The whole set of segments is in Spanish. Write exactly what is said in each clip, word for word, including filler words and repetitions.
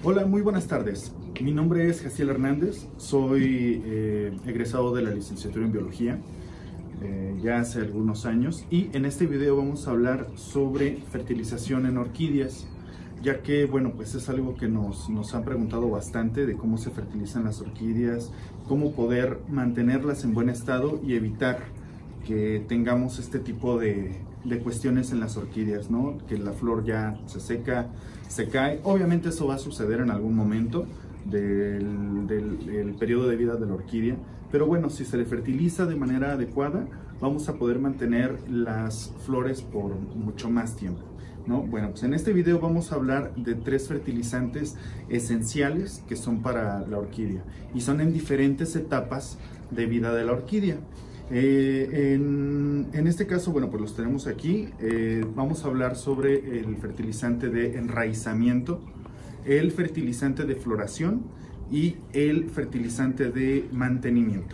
Hola, muy buenas tardes. Mi nombre es Jaciel Hernández, soy eh, egresado de la licenciatura en Biología eh, ya hace algunos años, y en este video vamos a hablar sobre fertilización en orquídeas, ya que bueno, pues es algo que nos, nos han preguntado bastante de cómo se fertilizan las orquídeas, cómo poder mantenerlas en buen estado y evitar que tengamos este tipo de, de cuestiones en las orquídeas, ¿no? Que la flor ya se seca, se cae. Obviamente eso va a suceder en algún momento del, del, del periodo de vida de la orquídea, pero bueno, si se le fertiliza de manera adecuada, vamos a poder mantener las flores por mucho más tiempo, ¿no? Bueno, pues en este video vamos a hablar de tres fertilizantes esenciales que son para la orquídea y son en diferentes etapas de vida de la orquídea. Eh, en, en este caso, bueno, pues los tenemos aquí. Eh, vamos a hablar sobre el fertilizante de enraizamiento, el fertilizante de floración y el fertilizante de mantenimiento.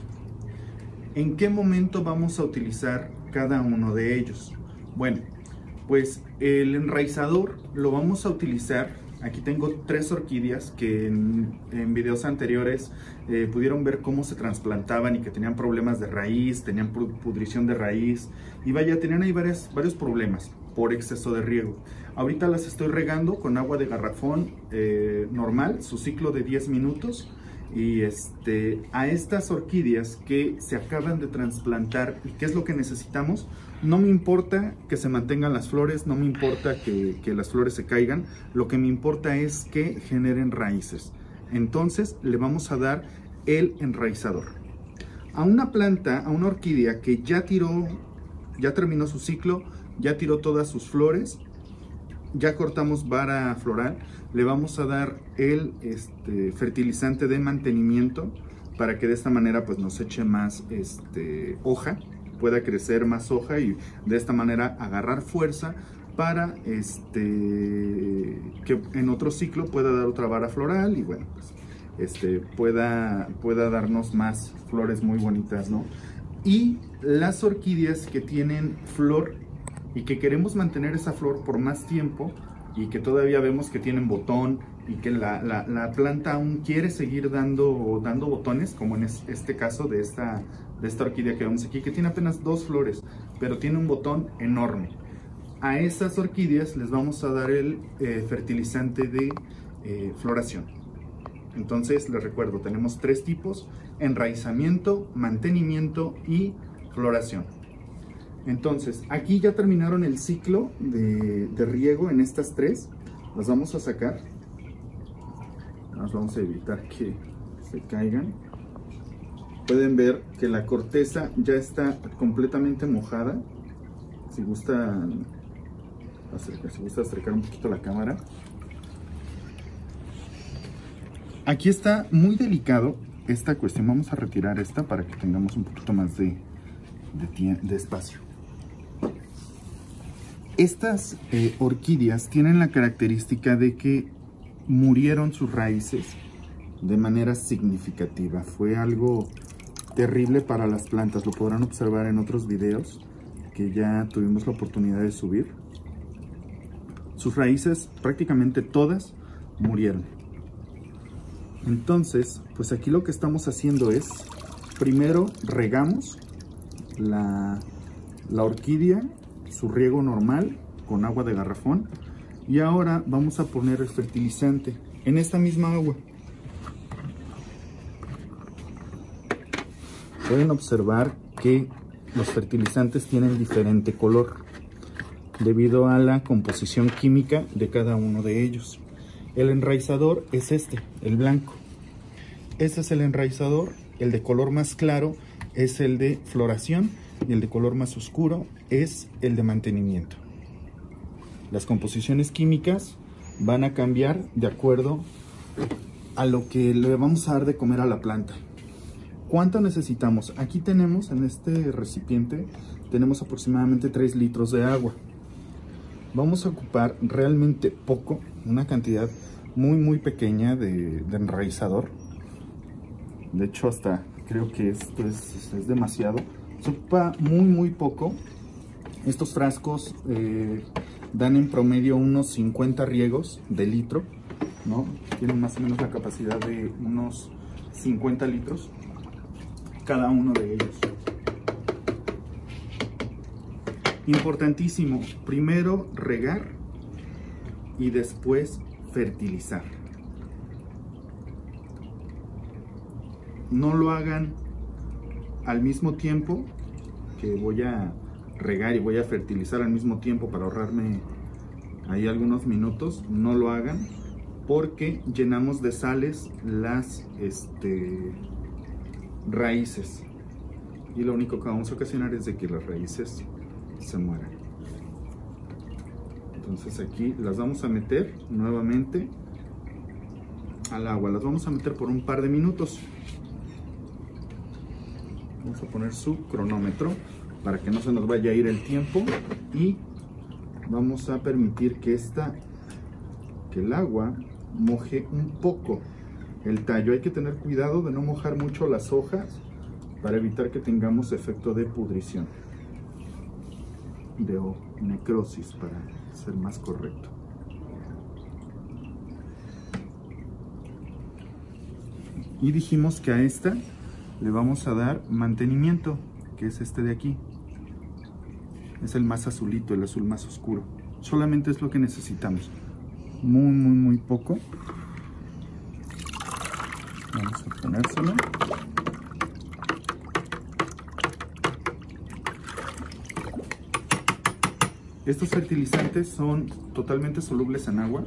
¿En qué momento vamos a utilizar cada uno de ellos? Bueno, pues el enraizador lo vamos a utilizar. Aquí tengo tres orquídeas que en, en videos anteriores eh, pudieron ver cómo se trasplantaban y que tenían problemas de raíz, tenían pudrición de raíz y vaya, tenían ahí varias, varios problemas por exceso de riego. Ahorita las estoy regando con agua de garrafón eh, normal, su ciclo de diez minutos. Y este, a estas orquídeas que se acaban de trasplantar, ¿y qué es lo que necesitamos? No me importa que se mantengan las flores, no me importa que, que las flores se caigan, lo que me importa es que generen raíces. Entonces le vamos a dar el enraizador. A una planta, a una orquídea que ya tiró, ya terminó su ciclo, ya tiró todas sus flores, ya cortamos vara floral, le vamos a dar el este, fertilizante de mantenimiento para que de esta manera pues nos eche más este, hoja, pueda crecer más hoja y de esta manera agarrar fuerza para este, que en otro ciclo pueda dar otra vara floral y bueno, pues, este, pueda, pueda darnos más flores muy bonitas, ¿no? Y las orquídeas que tienen flor y que queremos mantener esa flor por más tiempo y que todavía vemos que tienen botón y que la, la, la planta aún quiere seguir dando, dando botones, como en es, este caso de esta, de esta orquídea que vemos aquí, que tiene apenas dos flores, pero tiene un botón enorme. A esas orquídeas les vamos a dar el eh, fertilizante de eh, floración. Entonces les recuerdo, tenemos tres tipos: enraizamiento, mantenimiento y floración. Entonces, aquí ya terminaron el ciclo de, de riego en estas tres. Las vamos a sacar. Nos vamos a evitar que se caigan. Pueden ver que la corteza ya está completamente mojada. Si gusta acercar, si gusta acercar un poquito la cámara. Aquí está muy delicado esta cuestión. Vamos a retirar esta para que tengamos un poquito más de, de, de espacio. Estas eh, orquídeas tienen la característica de que murieron sus raíces de manera significativa. Fue algo terrible para las plantas. Lo podrán observar en otros videos que ya tuvimos la oportunidad de subir. Sus raíces prácticamente todas murieron. Entonces, pues aquí lo que estamos haciendo es, primero regamos la, la orquídea, su riego normal con agua de garrafón, y ahora vamos a poner el fertilizante en esta misma agua. Pueden observar que los fertilizantes tienen diferente color debido a la composición química de cada uno de ellos. El enraizador es este, el blanco. Este es el enraizador. El de color más claro es el de floración y el de color más oscuro es el de mantenimiento. Las composiciones químicas van a cambiar de acuerdo a lo que le vamos a dar de comer a la planta. ¿Cuánto necesitamos? Aquí tenemos, en este recipiente, tenemos aproximadamente tres litros de agua. Vamos a ocupar realmente poco, una cantidad muy muy pequeña de, de enraizador. De hecho, hasta creo que esto es, es demasiado. Se ocupa muy muy poco. Estos frascos eh, dan en promedio unos cincuenta riegos de litro. ¿no? Tienen más o menos la capacidad de unos cincuenta litros cada uno de ellos. Importantísimo, primero regar y después fertilizar. No lo hagan al mismo tiempo que voy a regar y voy a fertilizar al mismo tiempo para ahorrarme ahí algunos minutos. No lo hagan porque llenamos de sales las este, raíces y lo único que vamos a ocasionar es de que las raíces se mueran. Entonces aquí las vamos a meter nuevamente al agua, las vamos a meter por un par de minutos. Vamos a poner su cronómetro para que no se nos vaya a ir el tiempo y vamos a permitir que esta que el agua moje un poco el tallo. Hay que tener cuidado de no mojar mucho las hojas para evitar que tengamos efecto de pudrición, de necrosis, para ser más correcto. Y dijimos que a esta le vamos a dar mantenimiento, que es este de aquí. Es el más azulito, el azul más oscuro. Solamente es lo que necesitamos. Muy, muy, muy poco. Vamos a ponérselo. Estos fertilizantes son totalmente solubles en agua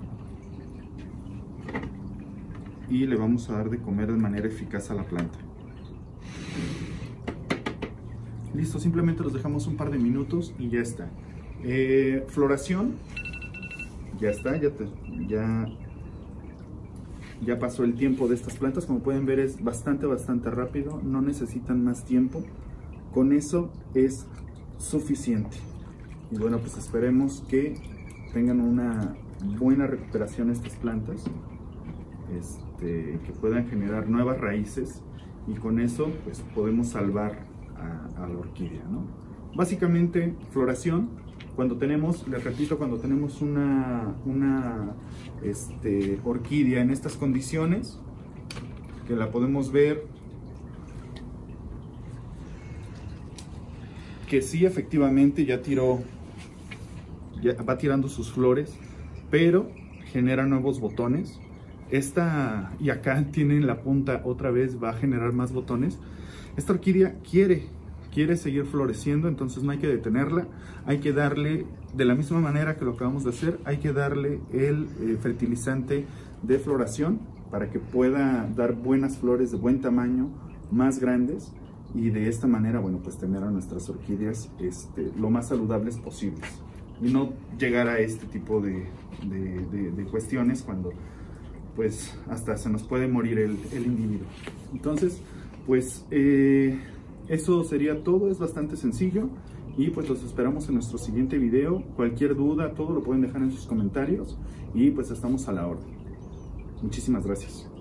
y le vamos a dar de comer de manera eficaz a la planta. Listo, simplemente los dejamos un par de minutos y ya está. Eh, floración, ya está, ya, te, ya, ya pasó el tiempo de estas plantas. Como pueden ver, es bastante, bastante rápido, no necesitan más tiempo. Con eso es suficiente. Y bueno, pues esperemos que tengan una buena recuperación estas plantas, este, que puedan generar nuevas raíces y con eso pues podemos salvar a, a la orquídea, ¿no? Básicamente, floración, cuando tenemos, les repito, cuando tenemos una, una este, orquídea en estas condiciones, que la podemos ver que sí, efectivamente ya tiró, ya va tirando sus flores, pero genera nuevos botones. Esta, y acá tienen la punta otra vez, va a generar más botones. Esta orquídea quiere, quiere seguir floreciendo, entonces no hay que detenerla. Hay que darle, de la misma manera que lo acabamos de hacer, hay que darle el eh, fertilizante de floración para que pueda dar buenas flores de buen tamaño, más grandes. Y de esta manera, bueno, pues tener a nuestras orquídeas este, lo más saludables posibles. Y no llegar a este tipo de, de, de, de cuestiones cuando pues hasta se nos puede morir el, el individuo. Entonces, pues eh, eso sería todo, es bastante sencillo. Y pues los esperamos en nuestro siguiente video. Cualquier duda, todo lo pueden dejar en sus comentarios. Y pues estamos a la orden. Muchísimas gracias.